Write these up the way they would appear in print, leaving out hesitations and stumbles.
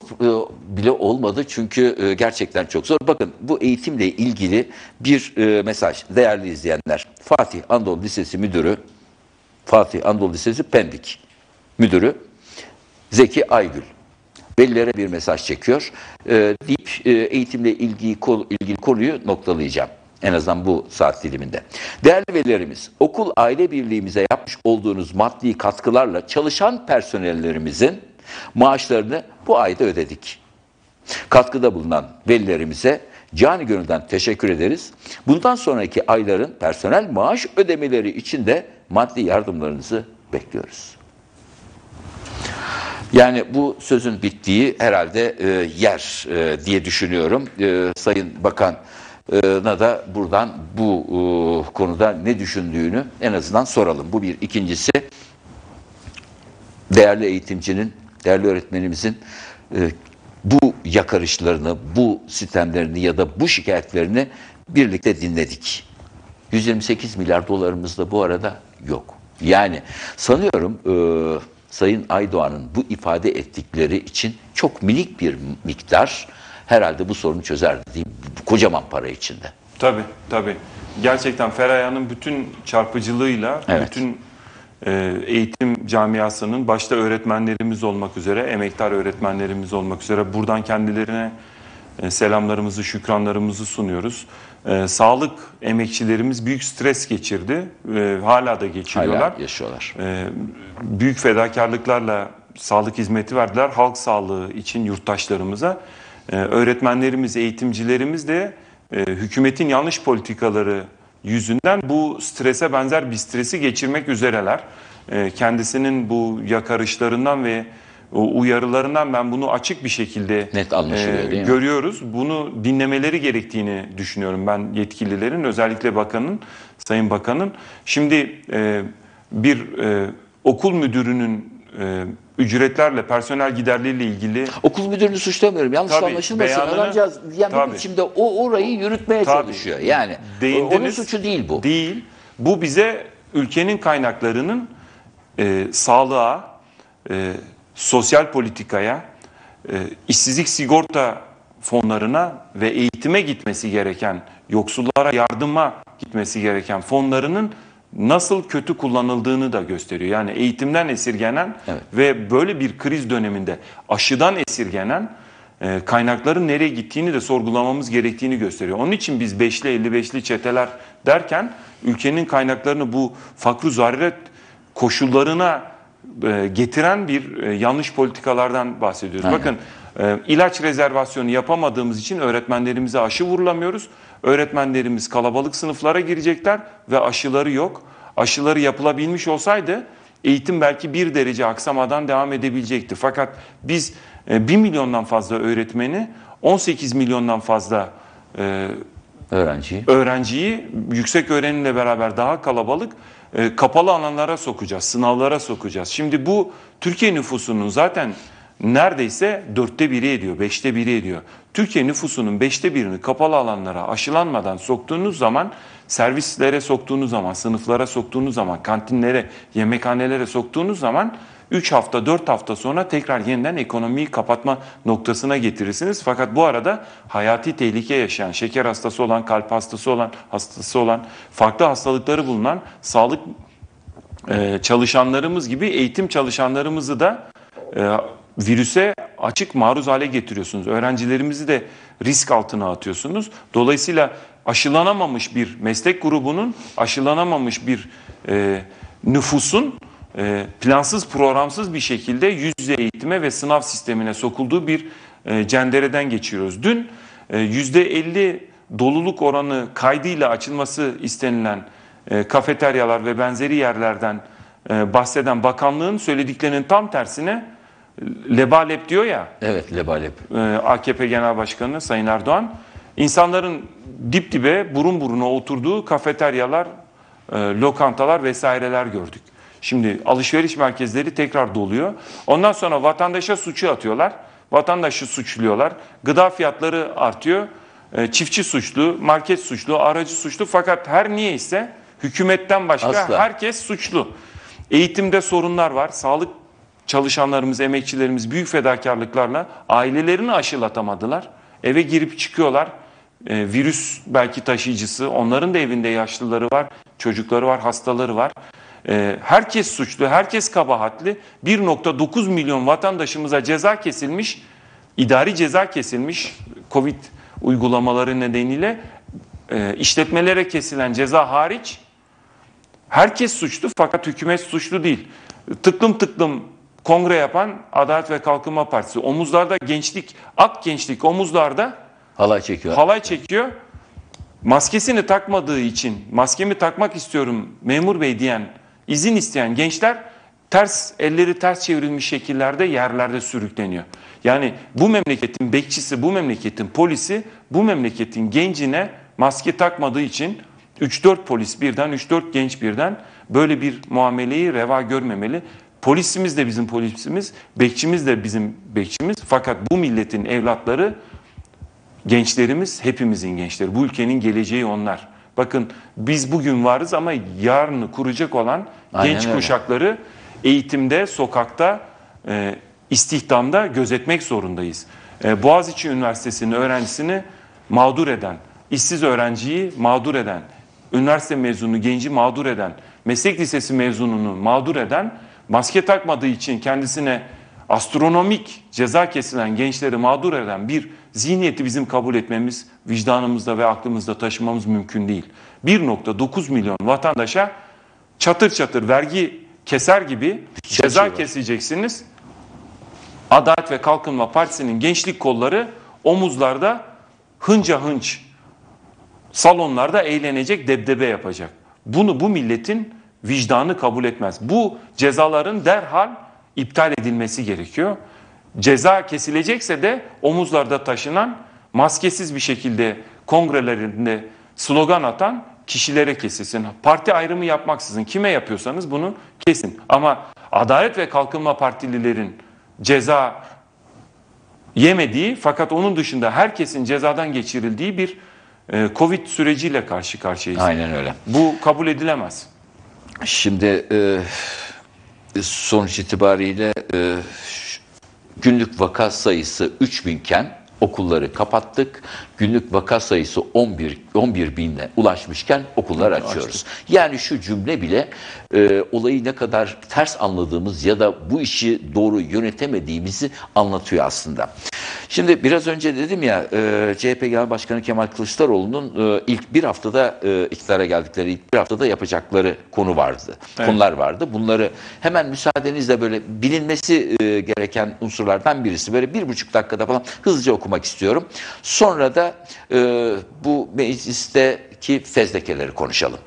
bile olmadı çünkü gerçekten çok zor. Bakın bu eğitimle ilgili bir mesaj değerli izleyenler. Fatih Anadolu Lisesi Müdürü, Fatih Anadolu Lisesi Pendik Müdürü Zeki Aygül velilere bir mesaj çekiyor deyip eğitimle ilgili konuyu noktalayacağım. En azından bu saat diliminde. Değerli velilerimiz, okul aile birliğimize yapmış olduğunuz maddi katkılarla çalışan personellerimizin maaşlarını bu ayda ödedik. Katkıda bulunan velilerimize cani gönülden teşekkür ederiz. Bundan sonraki ayların personel maaş ödemeleri için de maddi yardımlarınızı bekliyoruz. Yani bu sözün bittiği herhalde yer diye düşünüyorum. Sayın Bakan'a da buradan bu konuda ne düşündüğünü en azından soralım. Bu bir. İkincisi, değerli eğitimcinin, değerli öğretmenimizin bu yakarışlarını, bu sistemlerini ya da bu şikayetlerini birlikte dinledik. 128 milyar dolarımız da bu arada yok. Yani sanıyorum Sayın Aydoğan'ın bu ifade ettikleri için çok minik bir miktar herhalde bu sorunu çözer dediğim kocaman para içinde. Tabii, tabii. Gerçekten Feraye'nin bütün çarpıcılığıyla, evet, bütün eğitim camiasının başta öğretmenlerimiz olmak üzere, emektar öğretmenlerimiz olmak üzere buradan kendilerine selamlarımızı, şükranlarımızı sunuyoruz. Sağlık emekçilerimiz büyük stres geçirdi. Hala da geçiriyorlar. Hala yaşıyorlar. Büyük fedakarlıklarla sağlık hizmeti verdiler halk sağlığı için yurttaşlarımıza. Öğretmenlerimiz, eğitimcilerimiz de hükümetin yanlış politikaları yüzünden bu strese benzer bir stresi geçirmek üzereler. Kendisinin bu yakarışlarından ve uyarılarından ben bunu açık bir şekilde net anlaşılıyor, değil mi? Görüyoruz. Bunu dinlemeleri gerektiğini düşünüyorum ben yetkililerin, özellikle bakanın, Sayın Bakan'ın. Şimdi bir okul müdürünün ücretlerle, personel giderleriyle ilgili... Okul müdürünü suçlamıyorum. Yanlış anlaşılmasın. Adamcağız yani bir biçimde orayı yürütmeye çalışıyor. Yani onun suçu değil bu. Değil. Bu bize ülkenin kaynaklarının sağlığa, sosyal politikaya, işsizlik sigorta fonlarına ve eğitime gitmesi gereken, yoksullara yardıma gitmesi gereken fonlarının nasıl kötü kullanıldığını da gösteriyor. Yani eğitimden esirgenen ve böyle bir kriz döneminde aşıdan esirgenen kaynakların nereye gittiğini de sorgulamamız gerektiğini gösteriyor. Onun için biz 5'li 55'li çeteler derken ülkenin kaynaklarını bu fakr-ı zaruret koşullarına getiren bir yanlış politikalardan bahsediyoruz. Aynen. Bakın ilaç rezervasyonu yapamadığımız için öğretmenlerimize aşı vurulamıyoruz. Öğretmenlerimiz kalabalık sınıflara girecekler ve aşıları yok. Aşıları yapılabilmiş olsaydı eğitim belki bir derece aksamadan devam edebilecekti. Fakat biz 1 milyondan fazla öğretmeni, 18 milyondan fazla öğrenciyi yüksek öğrenimle beraber daha kalabalık kapalı alanlara sokacağız, sınavlara sokacağız. Şimdi bu Türkiye nüfusunun zaten neredeyse 1/4 ediyor, 5'te 1 ediyor. Türkiye nüfusunun 5'te 1'ini kapalı alanlara aşılanmadan soktuğunuz zaman, servislere soktuğunuz zaman, sınıflara soktuğunuz zaman, kantinlere, yemekhanelere soktuğunuz zaman 3 hafta, 4 hafta sonra tekrar yeniden ekonomiyi kapatma noktasına getirirsiniz. Fakat bu arada hayati tehlike yaşayan, şeker hastası olan, kalp hastası olan, farklı hastalıkları bulunan sağlık çalışanlarımız gibi eğitim çalışanlarımızı da virüse açık maruz hale getiriyorsunuz. Öğrencilerimizi de risk altına atıyorsunuz. Dolayısıyla aşılanamamış bir meslek grubunun, aşılanamamış bir nüfusun plansız, programsız bir şekilde yüz yüze eğitime ve sınav sistemine sokulduğu bir cendereden geçiyoruz. Dün %50 doluluk oranı kaydıyla açılması istenilen kafeteryalar ve benzeri yerlerden bahseden bakanlığın söylediklerinin tam tersine lebalep diyor ya. Evet, lebalep. AKP Genel Başkanı Sayın Erdoğan, insanların dip dibe, burun buruna oturduğu kafeteryalar, lokantalar vesaireler gördük. Şimdi alışveriş merkezleri tekrar doluyor. Ondan sonra vatandaşa suçu atıyorlar. Vatandaşı suçluyorlar. Gıda fiyatları artıyor. Çiftçi suçlu, market suçlu, aracı suçlu. Fakat her niyeyse hükümetten başka herkes suçlu. Eğitimde sorunlar var. Sağlık çalışanlarımız, emekçilerimiz büyük fedakarlıklarla ailelerini aşılatamadılar. Eve girip çıkıyorlar. Virüs belki taşıyıcısı, onların da evinde yaşlıları var, çocukları var, hastaları var. Herkes suçlu, herkes kabahatli. 1,9 milyon vatandaşımıza ceza kesilmiş, idari ceza kesilmiş Covid uygulamaları nedeniyle. İşletmelere kesilen ceza hariç herkes suçlu, fakat hükümet suçlu değil. Tıklım tıklım kongre yapan Adalet ve Kalkınma Partisi, omuzlarda gençlik, ak gençlik omuzlarda halay çekiyor. Maskesini takmadığı için, maskemi takmak istiyorum memur bey diyen, izin isteyen gençler elleri ters çevrilmiş şekillerde yerlerde sürükleniyor. Yani bu memleketin bekçisi, bu memleketin polisi, bu memleketin gencine maske takmadığı için 3-4 polis birden, 3-4 genç birden böyle bir muameleyi reva görmemeli. Polisimiz de bizim polisimiz, bekçimiz de bizim bekçimiz. Fakat bu milletin evlatları, gençlerimiz hepimizin gençleri. Bu ülkenin geleceği onlar. Bakın biz bugün varız ama yarını kuracak olan genç kuşakları eğitimde, sokakta, istihdamda gözetmek zorundayız. Boğaziçi Üniversitesi'nin öğrencisini mağdur eden, işsiz öğrenciyi mağdur eden, üniversite mezunu genci mağdur eden, meslek lisesi mezununu mağdur eden, maske takmadığı için kendisine astronomik ceza kesilen gençleri mağdur eden bir zihniyeti bizim kabul etmemiz, vicdanımızda ve aklımızda taşımamız mümkün değil. 1,9 milyon vatandaşa çatır çatır vergi keser gibi ceza keseceksiniz. Adalet ve Kalkınma Partisi'nin gençlik kolları omuzlarda hınca hınç salonlarda eğlenecek, debdebe yapacak. Bunu bu milletin vicdanı kabul etmez. Bu cezaların derhal iptal edilmesi gerekiyor. Ceza kesilecekse de omuzlarda taşınan, maskesiz bir şekilde kongrelerinde slogan atan kişilere kesilsin. Parti ayrımı yapmaksızın kime yapıyorsanız bunu kesin. Ama Adalet ve Kalkınma Partililerin ceza yemediği, fakat onun dışında herkesin cezadan geçirildiği bir Covid süreciyle karşı karşıyayız. Aynen öyle. Bu kabul edilemez. Şimdi sonuç itibariyle günlük vaka sayısı 3.000 iken okulları kapattık. Günlük vaka sayısı 11 binle ulaşmışken okulları açıyoruz. Yani şu cümle bile olayı ne kadar ters anladığımız ya da bu işi doğru yönetemediğimizi anlatıyor aslında. Şimdi biraz önce dedim ya, CHP Genel Başkanı Kemal Kılıçdaroğlu'nun ilk bir haftada iktidara geldikleri ilk bir haftada yapacakları konular vardı. Bunları hemen müsaadenizle böyle bilinmesi gereken unsurlardan birisi. Böyle 1,5 dakikada falan hızlıca okumak istiyorum. Sonra da bu meclisteki fezlekeleri konuşalım.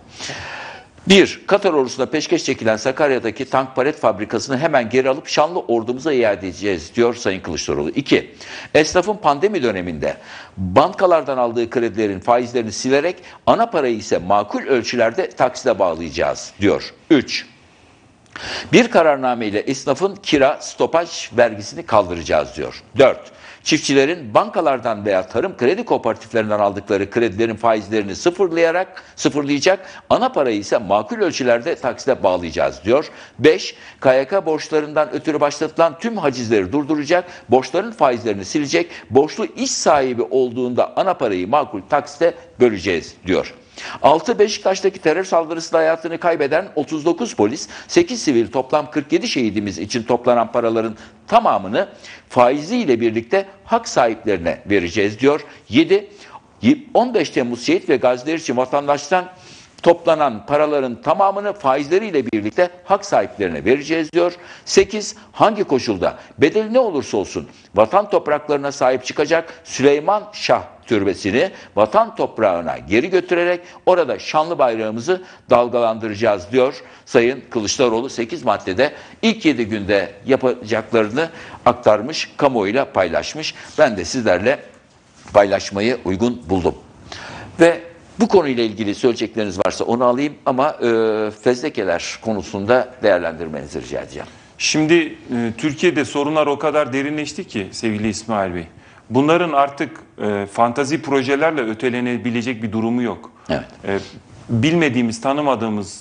1. Katar ordusuna peşkeş çekilen Sakarya'daki tank palet fabrikasını hemen geri alıp şanlı ordumuza iade edeceğiz diyor Sayın Kılıçdaroğlu. 2. Esnafın pandemi döneminde bankalardan aldığı kredilerin faizlerini silerek ana parayı ise makul ölçülerde taksite bağlayacağız diyor. 3. Bir kararname ile esnafın kira stopaj vergisini kaldıracağız diyor. 4. Çiftçilerin bankalardan veya tarım kredi kooperatiflerinden aldıkları kredilerin faizlerini sıfırlayacak, ana parayı ise makul ölçülerde taksite bağlayacağız diyor. 5. KYK borçlarından ötürü başlatılan tüm hacizleri durduracak, borçların faizlerini silecek, borçlu iş sahibi olduğunda ana parayı makul taksite böleceğiz diyor. 6. Beşiktaş'taki terör saldırısında hayatını kaybeden 39 polis, 8 sivil, toplam 47 şehidimiz için toplanan paraların tamamını faiziyle birlikte hak sahiplerine vereceğiz diyor. 7. 15 Temmuz şehit ve gaziler için vatandaştan toplanan paraların tamamını faizleriyle birlikte hak sahiplerine vereceğiz diyor. 8. Hangi koşulda, bedeli ne olursa olsun vatan topraklarına sahip çıkacak Süleyman Şah Türbesi'ni vatan toprağına geri götürerek orada şanlı bayrağımızı dalgalandıracağız diyor Sayın Kılıçdaroğlu. 8 maddede ilk 7 günde yapacaklarını aktarmış, kamuoyuyla paylaşmış. Ben de sizlerle paylaşmayı uygun buldum. Ve bu konuyla ilgili söyleyecekleriniz varsa onu alayım ama fezlekeler konusunda değerlendirmenizi rica edeceğim. Şimdi Türkiye'de sorunlar o kadar derinleşti ki sevgili İsmail Bey. Bunların artık fantazi projelerle ötelenebilecek bir durumu yok. Evet. Bilmediğimiz, tanımadığımız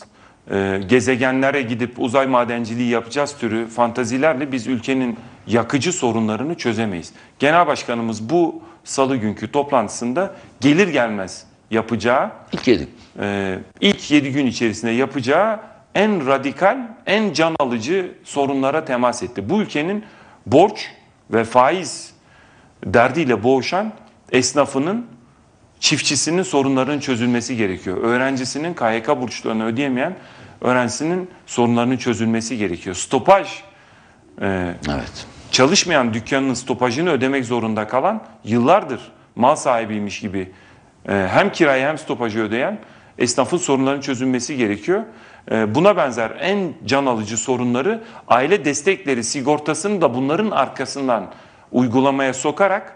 gezegenlere gidip uzay madenciliği yapacağız türü fantazilerle biz ülkenin yakıcı sorunlarını çözemeyiz. Genel Başkanımız bu salı günkü toplantısında gelir gelmez yapacağı, ilk 7 gün içerisinde yapacağı en radikal, en can alıcı sorunlara temas etti. Bu ülkenin borç ve faiz derdiyle boğuşan esnafının, çiftçisinin sorunlarının çözülmesi gerekiyor. Öğrencisinin KYK borçlarını ödeyemeyen öğrencisinin sorunlarının çözülmesi gerekiyor. Stopaj, evet. Çalışmayan dükkanının stopajını ödemek zorunda kalan, yıllardır mal sahibiymiş gibi hem kirayı hem stopajı ödeyen esnafın sorunlarının çözülmesi gerekiyor. Buna benzer en can alıcı sorunları aile destekleri sigortasını da bunların arkasından uygulamaya sokarak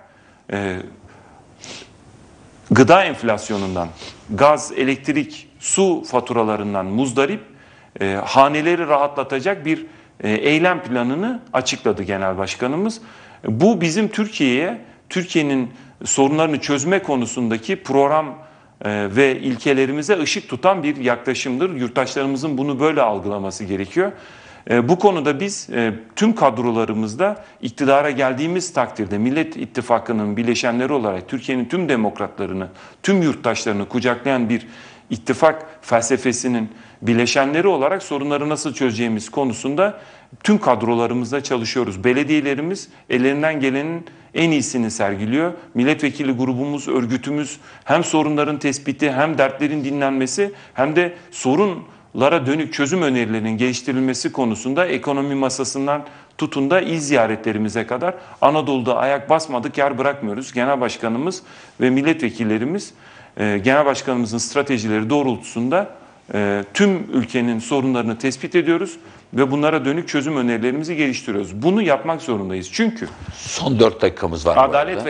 gıda enflasyonundan, gaz, elektrik, su faturalarından muzdarip haneleri rahatlatacak bir eylem planını açıkladı Genel Başkanımız. Bu bizim Türkiye'nin sorunlarını çözme konusundaki program ve ilkelerimize ışık tutan bir yaklaşımdır. Yurttaşlarımızın bunu böyle algılaması gerekiyor. Bu konuda biz tüm kadrolarımızda iktidara geldiğimiz takdirde Millet İttifakı'nın bileşenleri olarak Türkiye'nin tüm demokratlarını, tüm yurttaşlarını kucaklayan bir ittifak felsefesinin bileşenleri olarak sorunları nasıl çözeceğimiz konusunda tüm kadrolarımızda çalışıyoruz. Belediyelerimiz ellerinden gelenin en iyisini sergiliyor. Milletvekili grubumuz, örgütümüz hem sorunların tespiti, hem dertlerin dinlenmesi, hem de sorunlara dönük çözüm önerilerinin geliştirilmesi konusunda ekonomi masasından tutun da il ziyaretlerimize kadar Anadolu'da ayak basmadık yer bırakmıyoruz. Genel Başkanımız ve milletvekillerimiz Genel Başkanımızın stratejileri doğrultusunda tüm ülkenin sorunlarını tespit ediyoruz ve bunlara dönük çözüm önerilerimizi geliştiriyoruz. Bunu yapmak zorundayız. Çünkü son 4 dakikamız var. Adalet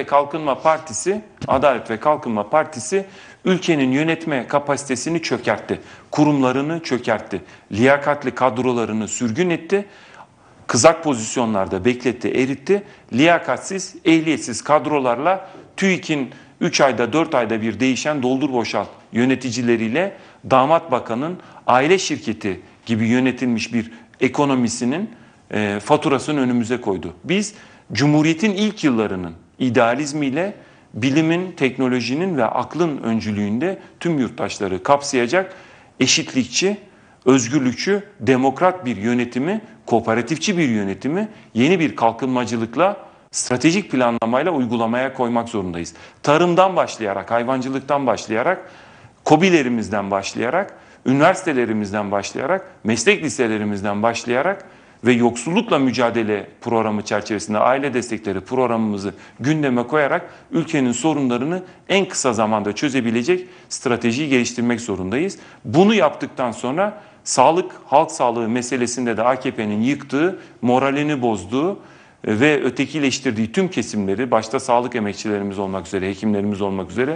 ve Kalkınma Partisi ülkenin yönetme kapasitesini çökertti. Kurumlarını çökertti. Liyakatli kadrolarını sürgün etti. Kızak pozisyonlarda bekletti, eritti. Liyakatsiz, ehliyetsiz kadrolarla TÜİK'in 3 ayda 4 ayda bir değişen doldur boşalt yöneticileriyle damat bakanın aile şirketi gibi yönetilmiş bir ekonomisinin faturasını önümüze koydu. Biz Cumhuriyet'in ilk yıllarının idealizmiyle bilimin, teknolojinin ve aklın öncülüğünde tüm yurttaşları kapsayacak eşitlikçi, özgürlükçü, demokrat bir yönetimi, kooperatifçi bir yönetimi yeni bir kalkınmacılıkla, stratejik planlamayla uygulamaya koymak zorundayız. Tarımdan başlayarak, hayvancılıktan başlayarak, KOBİ'lerimizden başlayarak, üniversitelerimizden başlayarak, meslek liselerimizden başlayarak ve yoksullukla mücadele programı çerçevesinde aile destekleri programımızı gündeme koyarak ülkenin sorunlarını en kısa zamanda çözebilecek stratejiyi geliştirmek zorundayız. Bunu yaptıktan sonra sağlık, halk sağlığı meselesinde de AKP'nin yıktığı, moralini bozduğu ve ötekileştirdiği tüm kesimleri, başta sağlık emekçilerimiz olmak üzere, hekimlerimiz olmak üzere,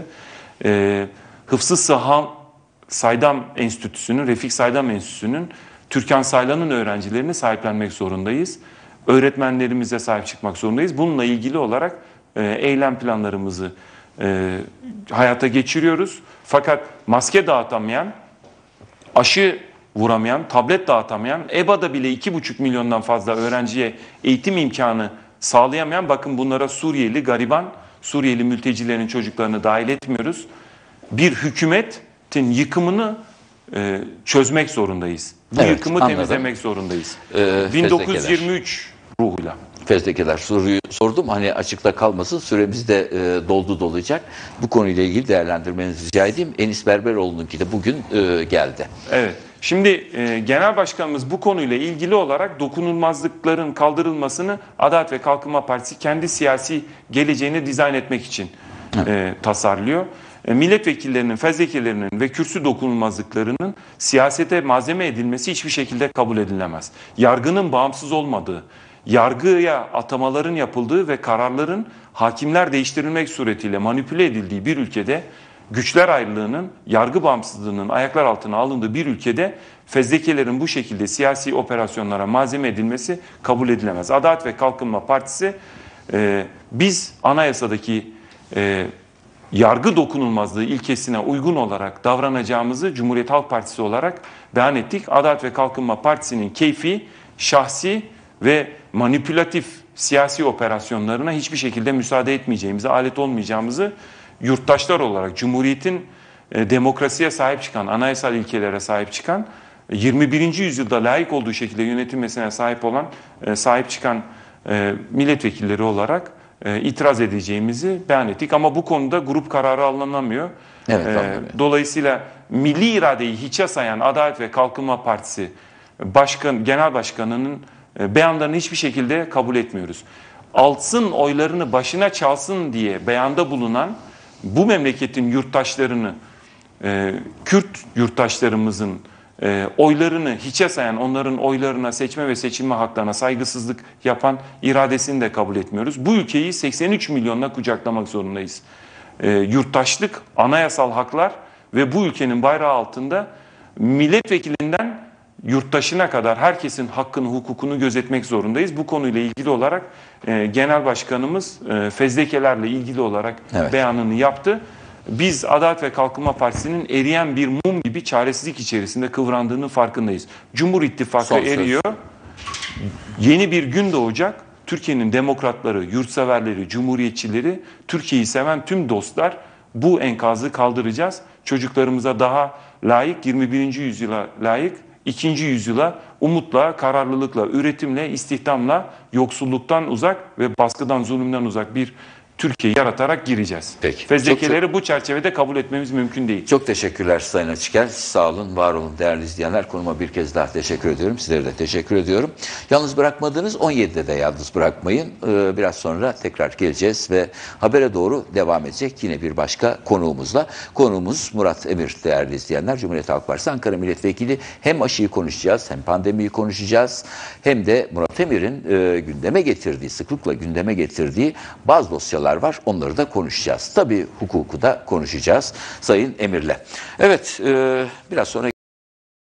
Hıfzı Sıha Saydam Enstitüsü'nün, Refik Saydam Enstitüsü'nün, Türkan Saylan'ın öğrencilerini sahiplenmek zorundayız. Öğretmenlerimize sahip çıkmak zorundayız. Bununla ilgili olarak eylem planlarımızı hayata geçiriyoruz. Fakat maske dağıtamayan, aşı vuramayan, tablet dağıtamayan, EBA'da bile 2,5 milyondan fazla öğrenciye eğitim imkanı sağlayamayan, bakın bunlara Suriyeli, gariban, Suriyeli mültecilerin çocuklarını dahil etmiyoruz. Bir hükümetin yıkımını çözmek zorundayız. Bu yıkımı temizlemek zorundayız. 1923 ruhuyla. Fezlekeler soruyu sordum. Hani açıkta kalmasın. Süremiz de doldu dolacak. Bu konuyla ilgili değerlendirmenizi rica edeyim. Enis Berberoğlu'nunki de bugün geldi. Evet. Şimdi Genel Başkanımız bu konuyla ilgili olarak dokunulmazlıkların kaldırılmasını Adalet ve Kalkınma Partisi kendi siyasi geleceğini dizayn etmek için tasarlıyor. Milletvekillerinin, fezlekelerinin ve kürsü dokunulmazlıklarının siyasete malzeme edilmesi hiçbir şekilde kabul edilemez. Yargının bağımsız olmadığı, yargıya atamaların yapıldığı ve kararların hakimler değiştirilmek suretiyle manipüle edildiği bir ülkede, güçler ayrılığının, yargı bağımsızlığının ayaklar altına alındığı bir ülkede fezlekelerin bu şekilde siyasi operasyonlara malzeme edilmesi kabul edilemez. Adalet ve Kalkınma Partisi biz anayasadaki yargı dokunulmazlığı ilkesine uygun olarak davranacağımızı Cumhuriyet Halk Partisi olarak beyan ettik. Adalet ve Kalkınma Partisi'nin keyfi, şahsi ve manipülatif siyasi operasyonlarına hiçbir şekilde müsaade etmeyeceğimizi, alet olmayacağımızı yurttaşlar olarak Cumhuriyet'in demokrasiye sahip çıkan, anayasal ilkelere sahip çıkan, 21. yüzyılda layık olduğu şekilde yönetilmesine sahip çıkan milletvekilleri olarak itiraz edeceğimizi beyan ettik. Ama bu konuda grup kararı alınamıyor. Evet, Dolayısıyla milli iradeyi hiçe sayan Adalet ve Kalkınma Partisi Genel Başkanı'nın beyanlarını hiçbir şekilde kabul etmiyoruz. Alsın oylarını başına çalsın diye beyanda bulunan bu memleketin yurttaşlarını, Kürt yurttaşlarımızın oylarını hiçe sayan, onların oylarına, seçme ve seçilme haklarına saygısızlık yapan iradesini de kabul etmiyoruz. Bu ülkeyi 83 milyonla kucaklamak zorundayız. Yurttaşlık, anayasal haklar ve bu ülkenin bayrağı altında milletvekilinden yurttaşına kadar herkesin hakkını, hukukunu gözetmek zorundayız. Bu konuyla ilgili olarak Genel Başkanımız fezlekelerle ilgili olarak beyanını yaptı. Biz Adalet ve Kalkınma Partisi'nin eriyen bir mum gibi çaresizlik içerisinde kıvrandığının farkındayız. Cumhur İttifakı eriyor. Yeni bir gün doğacak. Türkiye'nin demokratları, yurtseverleri, cumhuriyetçileri, Türkiye'yi seven tüm dostlar bu enkazı kaldıracağız. Çocuklarımıza daha layık, 21. yüzyıla layık, 2. yüzyıla umutla, kararlılıkla, üretimle, istihdamla, yoksulluktan uzak ve baskıdan, zulümden uzak bir Türkiye yaratarak gireceğiz. Peki. Fezlekeleri bu çerçevede kabul etmemiz mümkün değil. Çok teşekkürler Sayın Açıkel. Sağ olun, var olun değerli izleyenler. Konuma bir kez daha teşekkür ediyorum. Sizlere de teşekkür ediyorum. Yalnız bırakmadınız, 17'de de yalnız bırakmayın. Biraz sonra tekrar geleceğiz ve habere doğru devam edecek yine bir başka konuğumuzla. Konuğumuz Murat Emir değerli izleyenler. Cumhuriyet Halk Partisi Ankara Milletvekili. Hem aşıyı konuşacağız, hem pandemiyi konuşacağız. Hem de Murat Emir'in gündeme getirdiği, sıklıkla gündeme getirdiği bazı dosyalar var. Onları da konuşacağız. Tabii hukuku da konuşacağız Sayın Emir'le. Evet, biraz sonra